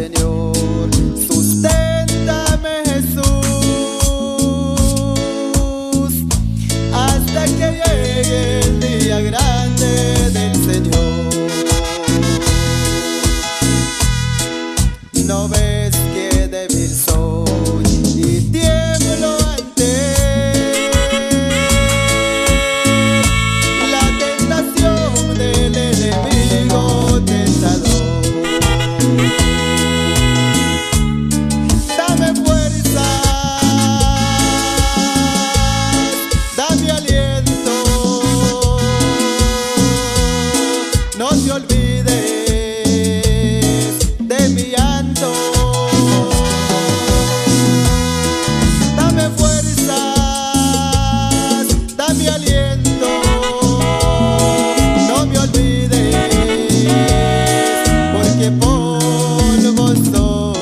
Señor. Susténtame, Jesús, hasta que llegue el día grande del Señor. ¿No ves que débil soy y tiemblo ante la tentación del enemigo tentador? Dame fuerza, dame aliento, no te olvides de mi llanto. Dame fuerzas, dame aliento, no me olvides, porque polvo soy.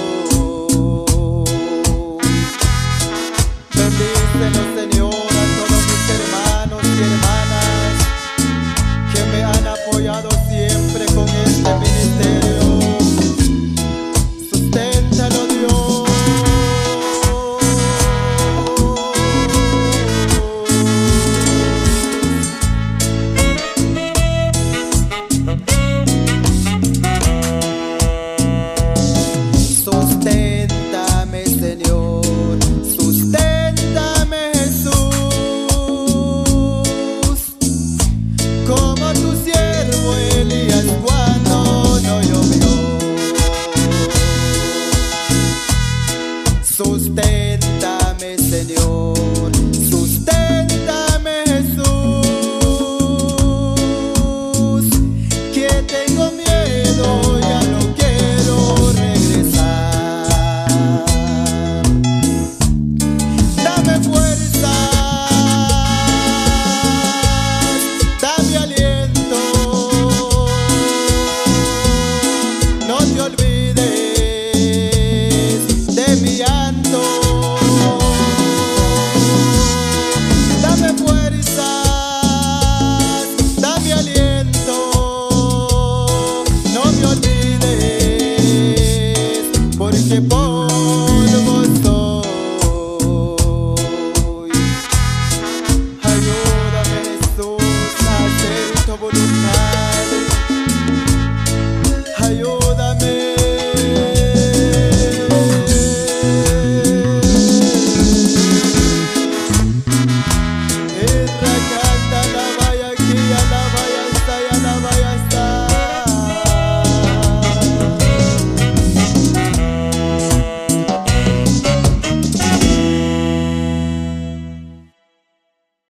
Bendícelo, Señor, a todos mis hermanos y hermanas que me han apoyado siempre con este ministerio. Susténtalo, Dios. Susténtame, Señor. Susténtame, Jesús, como tu siervo Elías cuando no llovió. Susténtame, Señor. Susténtame, Jesús, que tengo miedo, ya no quiero regresar. Dame fuerzas, dame aliento, no te olvides de mi llanto. Dame fuerzas, dame aliento, no me olvides, porque